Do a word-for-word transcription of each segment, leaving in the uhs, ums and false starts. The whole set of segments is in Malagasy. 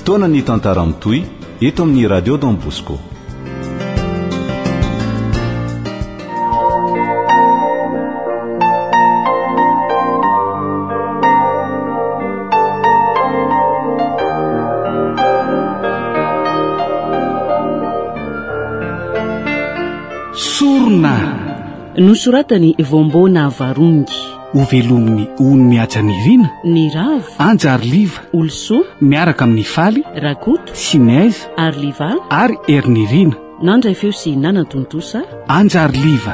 fotoana ny tantara mitoy eto amin'ny radio Don Bosco. Sorona nosoratany vombona varungi ovelominy ony miaja ny rina ny ravo anjariliva olso miaraka amin'ny faly rakoto sinaiza arliva ary ernirina nandray feo sy nanantontosa anjariliva.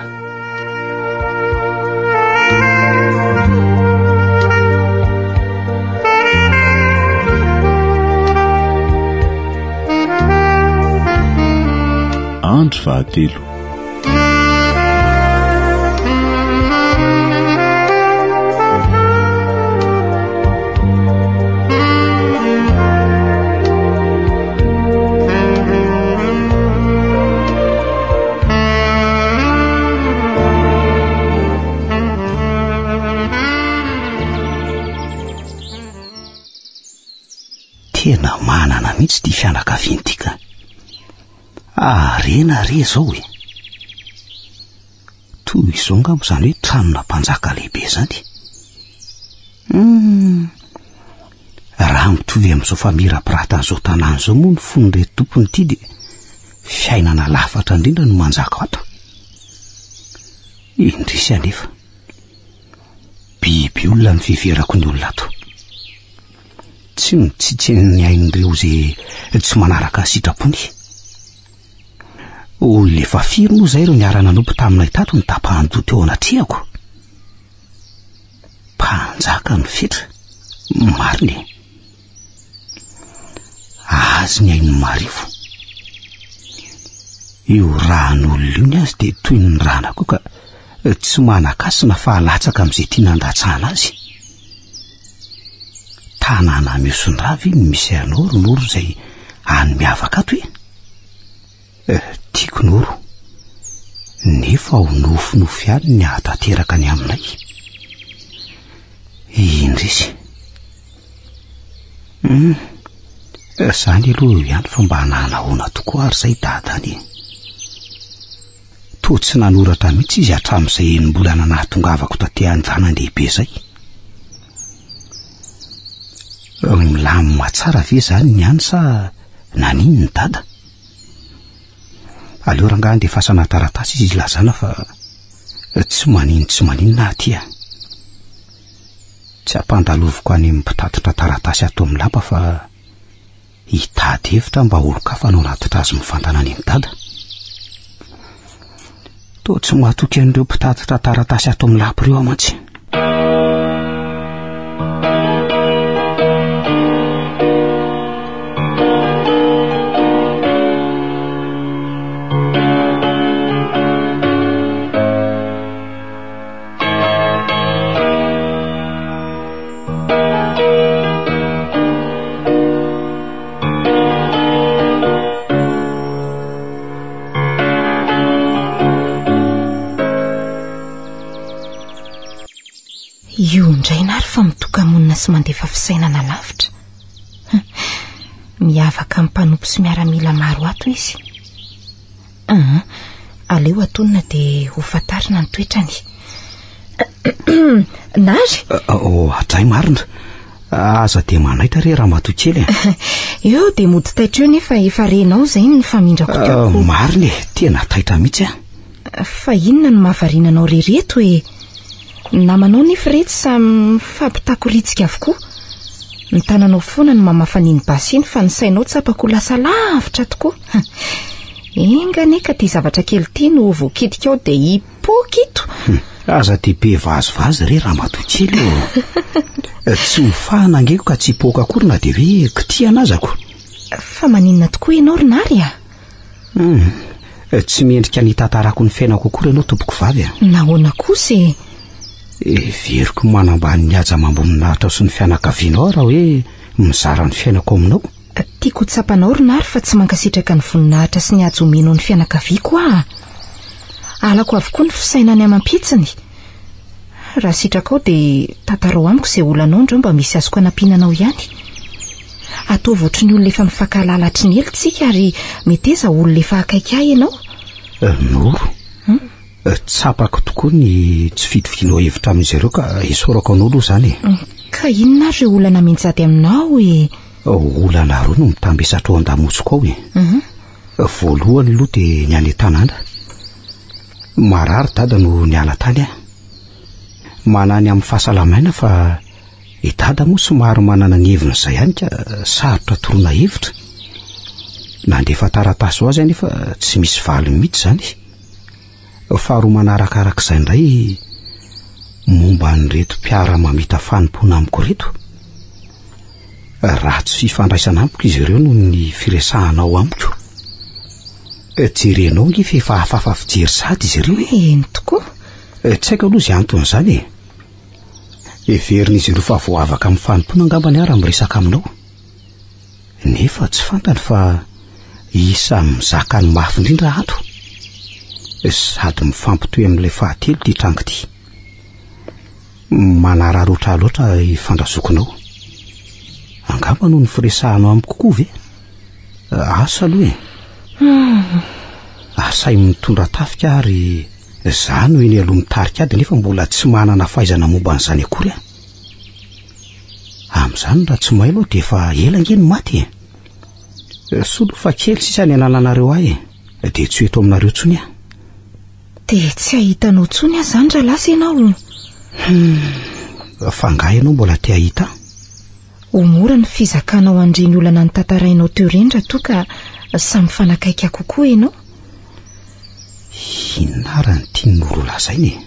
andro fahatelo. Tena manana mihitsy ty fianakaviana tika. Arena re zao e. Toy izao ngamba zany hoe tranona mpanjaka lehibe zany. Hmm. Raha mitovy amin'izao famira-pirata an'izao tanàna zao moa ny fonon'ireo tompony ity de fiainana lafatra indrindra no manjaka ato. Indrisy anefa. Biby olona ny fiverako ny olona ato. Tsy mitsitseny ain'ireo zay tsy manaraka sitrapony. Olona efa firy moa zay ireo niarana nompo taminay tato ny tapahandoa teo anatrehako. Mpanjaka ny fetra. Mariny. Azy ny ainy marivo. Io ran'olona io ny azy de toy ny ranako ka tsy manakasina fa alatsaka amin'izay tia nandatsahana azy. Tanàna miosonravy misy anoro noro zay any miavaka ato e. Eh, tiako noro. Nefa ho nofinofy any ny ahatateraka ny aminay. Indrisy. Hmm. Zany aloha ihany fa mba nanahoana tokoa ary zay dadany. To tsy nanoratra mihitsy izy hatramin'izay mbola nanatongavako taty an-janan-dehibe zay. Milamina tsara ve zany ny any sa nanino ny dada? Aleo rangahy de fasana taratasy izy lazana fa tsy manino tsy manino na aty. Tsy ampandaloviko any mpitatitra taratasy ato amin'ny lapa fa hitady hevitra mba olo-kafa no natitra azy mifantana any amin'ny dada. To tsy mahatoky an'ireo mpitatitra taratasy ato amin'ny lapa ireo amantsy. Io indray nary fa mitoka monina sy mandefa fisainana lavitra. Miavaka amin'ny mpanompo sy miaramila maro ato izy. Uh, aleo atonina de ho fantarina ny toetrany. Nary? Oh, atray marina. Aza de manaitra re raha matokely. Io de mody taitra eo nefa efa renao zay ny famindrako tiako. Uh, marina e, tena taitra mihitsy. Fa inona no mahavarinanao rereto e? Namanao nefa reto samy fampitakoritsika avokoa. Ny tananao foana no mamafaniny basiny fa ny sainao tsapako lasa lavitra tokoa. Engane ka ty zavatra kely ty no voakitika ao de hipokito. Hmm. Aza de be vazivazy re raha matokely eo. Tsy mifahana angeko ka tsy hipoka akory na de hoe kitiana azako. Fa maninona tokoa ianao rinary a? Hmm. Tsy mendrika ny tantarako ny fiainako akory ianao tompoko vavy a. Nahoana kosa e? Veriko manambany ny aja mamboninahitra sy ny fianakavianao raha hoe mizara ny fiainako aminao. Tiako tsapanao rinary fa tsy mankasitraka ny voninahitra sy ny ajo omenao ny fianakaviako a. Alako avokoa ny fisainany amampitsiny. Raha sitraka ao de tatarao amiko izay olanao ndreo mba misy azoko anampinanao ihany. ataovy ohatry ny olona efa mifankahalalatry ny elitsika ary meteza olona efa akaiky ahy ianao. Noro tsapako tokoa ny tsy fitovinao hevitra amin'izy ireo ka isorako anao aloha zany. Ka inona ary ireo olana menjady aminao e? Olana roa no mitambesatra ao an-damotsiko ao e. Voalohany aloha dia ny any tanàna. Marary dada no niala tany aho. Manany amin'ny fahasalamana fa i dada moa somary manana ny heviny izay ihany ka sarotra toroana hevitra. Nandefa taratasy ho azy nefa tsy misy valiny mihitsy zany. Faharoa manarakarak'izay indray momba an'ireto mpiara mamita fanimpona amiko reto. Ratsy fifandraisana amiko izy ireo noho ny firesahanao amiko. Jerenao nge fa efa hafahafa fijery sady izy ireo. Eny tokoa. Tsy haiko aloha izay antony izany e. Everin'izy ireo fa vao avaka amin'ny fanimpona angambany ary miresaka aminao. Nefa tsy fantany fa isa mizaka ny mafy indrindra ato. Sady mifampitoy amin'ilay fahatelo ty trango ty. Manara loatra loatra ifandrazokonao. Angamba noho ny firesahanao amiko kokoa ve? Asa aloha e. Asay mitondra tafika ary zany hoe ny aloha mitarika ady nefa mbola tsy manana fahaizana momba an'izany akory a. Amin'izany raha tsy mahay aloha dia efa ela nge ny maty e. Solo fa kely sisa ny anananareo ahy e, dia tsy eto aminareo tsony a. Dia tsy ahitanao tsony a zany raha lasa ianao. Fangahy ianao mbola te ahita. Ho mora ny fizakanao andreny olana ny tantarainao teo ireny raha toa ka samy fanakaiky kokoa ianao. Inara ny tiany Noro lazainy e.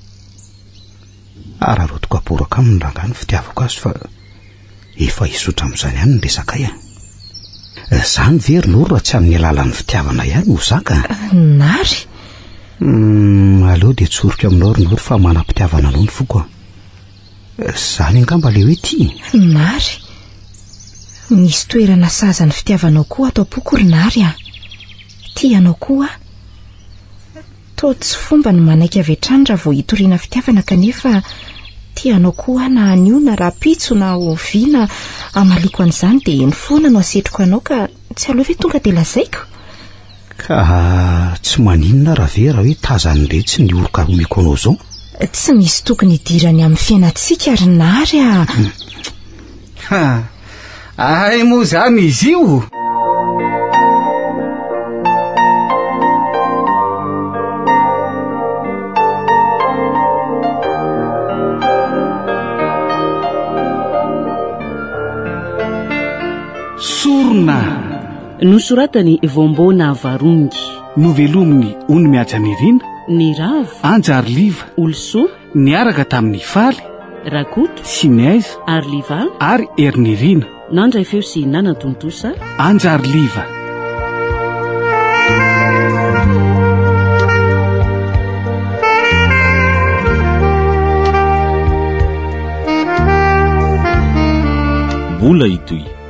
Ara rotoko aporaka aminy ranga ny fitiavako azy fa efa isotra amin'izany ihany ny resaka ia. Zany very Noro raha tsy amin'ny alalan'ny fitiavana ihany ho zaka. Nary. Aleo dia tsorika aminao ry Noro fa manam-pitiavana anao ny foko. Zany angamba le hoe ty. Nary. Misy toerana saza ny fitiavanao koa ato am-poko ry Nary a. Ty anao koa. Toa tsy fomba ny manaiky avy hatrany raha vao hitoriana fitiavana kanefa ty anao koa na anio na rapitso na oviana amaliko an'izany dia ny foana no asetroko anao ka tsy aloha ve tonga dia lazaiko. Ka tsy maninona raha ve raha hoe tazany retsy ny orokaromeko anao zao. Tsy misy tokony hidirany amin'ny fiainantsika ry Nary a. Ha, ay moa zany izy io. Sorona nosoratany Vombona Varungy, novelominy Ony Miajanirina, ny Ravo, Anjariliva, Olsoa, niaraka tamin'ny Faly, Rakoto, Sinaiza, Arliva ary Ernirina. Nandray feo sy Nana Tontosa, Anjariliva. Mbola itoy